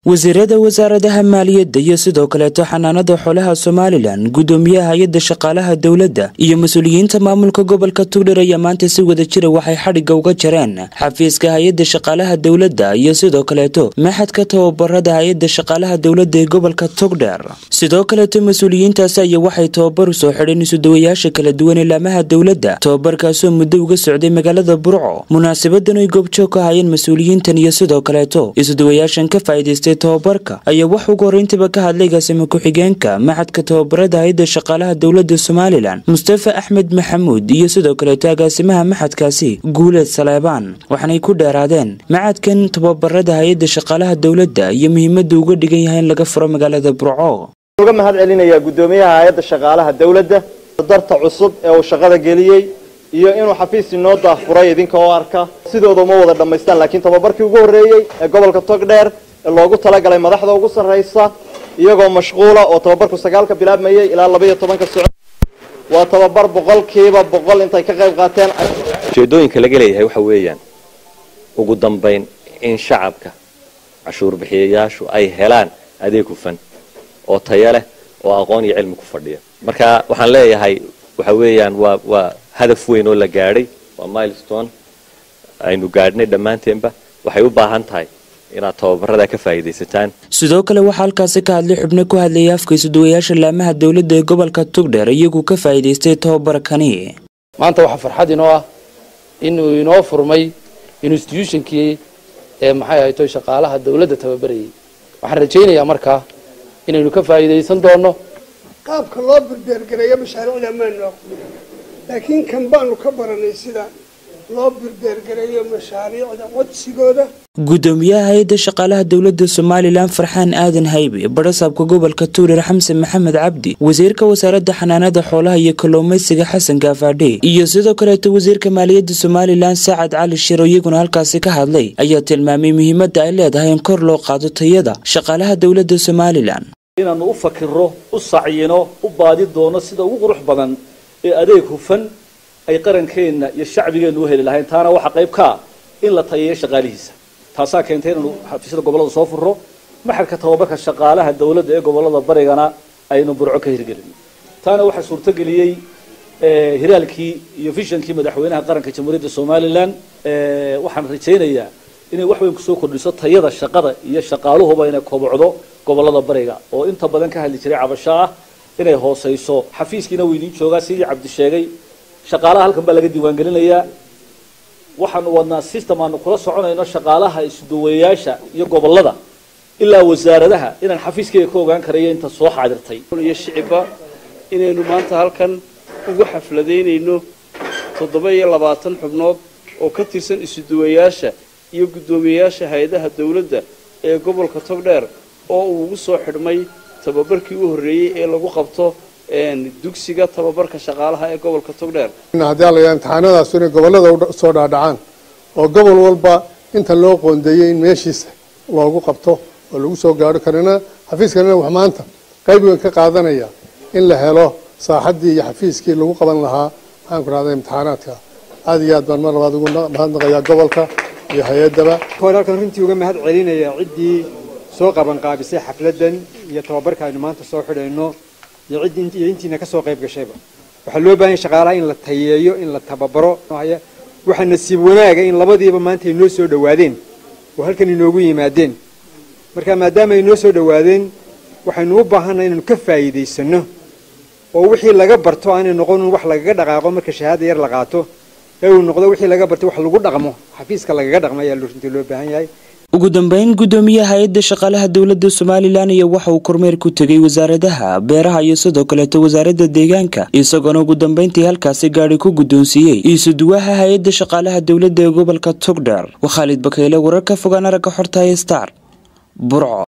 wasiirada wasaaradaha maaliyadda iyo sidoo kaleeto xanaanada xoolaha Soomaaliland gudoomiyaha hay'adda shaqaalaha dawladda iyo mas'uuliyiinta maamulka gobolka Togdheer ayaa maanta si wada jira waxay xadhiga uga jareen xafiiska hay'adda shaqaalaha dawladda iyo sidoo kaleeto maxadka tababarada hay'adda shaqaalaha dawladda ee gobolka Togdheer sidoo kaleeto mas'uuliyiintaas ayaa waxay tababar u soo xidheen isudawayaasha kala duwan ee laamaha dawladda tababarkaas oo muddo uga socday magaalada Burco munaasabadan ay goobjoog ka hayeen mas'uuliyiintan iyo sidoo kaleeto isudawayaashan ka faa'iideystay tababarka ayaa wax ugu horeyntiba ka hadlay gaasimo ku-xigeenka maxadka tababarada hay'adda shaqaalaha dawladda Soomaaliland Mustafa Axmed Maxamuud iyo sidoo kale agaasimaha maxadkaasi Guuleed Saleebaan waxaanay ku dheeraadeen maxadkan tababarada hay'adda shaqaalaha dawladda iyo muhiimadda uga dhigan yahay in laga furo magaalada Burco uga mahad celinaya gudoomiyaha hay'adda shaqaalaha dawladda darta cusub ee uu shaqada geliyay iyo inuu xafiis inoo daafuray idinka oo arka sidooda ma wada dhameystaan laakiin tababarkii ugu horeeyay ee gobolka Togdheer loogu talagalay madaxda ugu sareysa iyagoo mashquula oo tababarku 9 bilaabmayay ilaa 12 sano waa tababar 100% intay ka qayb qaateen jeedooyinka laga leeyahay waxa weeyaan ugu dambeyn in shacabka cashuur bixiyayaashu ay helaan adeeg hufan oo tayo leh oo aqoon iyo cilmi ku fadhiya marka waxaan leeyahay waxa weeyaan waa hadaf weyn oo la gaaray waa milestone aynu gaadhnay dhamaanteenba waxay u baahan tahay inaad tababarada ka faa'iideysataan sidoo kale waxa halkaas ka hadlay xubno ku hadlayay afka isudawayaasha laamaha dawladda ee gobolka Togdheer iyagu ka faa'iideystay tababarkani maanta waxa farxad inoo ah inuu inoo furmay institutionkii ee maxay ahayd shaqaalaha dawladda tababarayay waxaan rajaynayaa markaa inaynu ka faa'iideysan doono qaabka loo birbeergareeyo mashaariicda maanu aqoon laakiin kan baanu ka baranay sida loo birbeergareeyo mashaariicda codsigooda gudoomiyaha hay'adda shaqaalaha dawladda Soomaaliland Farxaan Aadan Haybe barasaabka gobolka Togdheer Xamse Maxamed Cabdi wasiirka wasaaradda xanaanada xoolaha iyo kalluumaysiga Xasan Gaafadhe iyo sidoo kale wasiirka maaliyadda Soomaaliland Saacad Cali Shiro iyaguna halkaas ka hadlay ayaa tilmaamay muhiimadda ay leedahay in kor loo qaado tayada shaqaalaha dawladda Soomaaliland inaanu u fakiro u saaciyino u baadi doono sida ugu qurux badan ee adeeg hufan ay qarankeena iyo shacbigeena u heli lahayn taana waxa qayb ka in la tayeeyo shaqaalihiisa taasaa keentay inuu xafiisyada gobolada soo furo maxadka tababarka shaqaalaha dawladda ee gobolada barigana aynu Burco ka hirgelin taana waxa suurto geliyay hiraalkii iyo visionkii madaxweynaha qaranka Jamhuuriyadda Soomaaliland waxaan rajaynayaa inay wax weyn ku soo kordhiso tayada shaqada iyo shaqaaluhuba inay kobocdo gobolada bariga oo inta badan ka hadli jiray cabasho ah inay hooseyso xafiiskiina weydii joogaa sidii Cabdi sheegay shaqaalaha halkan baa laga diiwaan gelinayaa waxaan wadnaa system aanu kula soconayno shaqaalaha isudawayaasha iyo gobolada ilaa wasaaradaha inaan xafiiskayga ka ogaan karayo inta soo xaadirtay iyo shicibba inaynu maanta halkan ugu xafladeynayno 27 xubnood oo ka tirsan isudawayaasha iyo gudoomiyaasha hay'adaha dawladda ee gobolka Togdheer oo uu ugu soo xidhmay tababarkii u horeeyay ee lagu qabto dugsiga tababarka shaqaalaha ee gobolka Togdheer hadii la imtixaanadaas inay gobolada soo dhaadhacaan oo gobol walba inta loo qoondeeyay in meeshiisa loogu qabto oo lagu soo gaaro karina xafiiskana wax maanta qayb weyn ka qaadanaya in la helo saaxadii iyo xafiiskii lagu qaban lahaa waxaan ku raadayay imtixaanaadka aad iyo aad baan mar labaad ugu mahadnaqayaa gobolka iyo hay'adaba halkan runtii uga mahad celinaya cidii soo qaban qaabisay xafladan iyo tababarka aynu maanta soo xidhayno iyo intiina ka soo qayb gashayba waxa loo baahan shaqaalaha in la tayeeyo in la tababaro waxa nasiib wanaaga in labadiiba maanta ay noo soo dhawaadeen oo halkan inoogu yimaadeen marka maadaama ay noo soo dhawaadeen waxaynu u baahanahay inaynu ka faa'iideysano oo wixii laga barto aanay noqon wax laga dhaqaaqo marka shahaado yar la qaato ee uu noqdo wixii laga bartay wax lagu dhaqmo xafiiska laga dhaqmo ayaa loo baahan yahay ugu dambeyn gudoomiyaha hay'adda shaqaalaha dawladda Soomaaliland iyo waxa uu kormeer ku tagay wasaaradaha beeraha iyo sidoo kale wasaaradda deegaanka isagoo ugu dambeyntii halkaas gaari ku gudoonsiiyay isuduwaha hay'adda shaqaalaha dawladda ee gobolka Togdheer Khalid Bakayle wararka fogaan aragga xorta Star Burco.